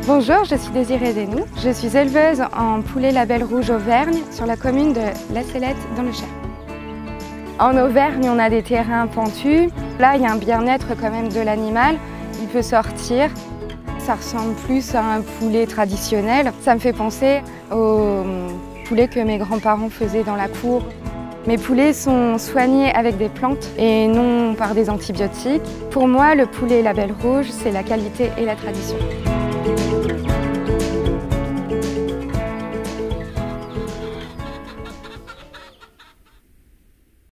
Bonjour, je suis Désirée Desnoux. Je suis éleveuse en poulet label rouge Auvergne sur la commune de La Sellette dans le Cher. En Auvergne, on a des terrains pentus. Là, il y a un bien-être quand même de l'animal. Il peut sortir. Ça ressemble plus à un poulet traditionnel. Ça me fait penser au poulet que mes grands-parents faisaient dans la cour. Mes poulets sont soignés avec des plantes et non par des antibiotiques. Pour moi, le poulet label rouge, c'est la qualité et la tradition.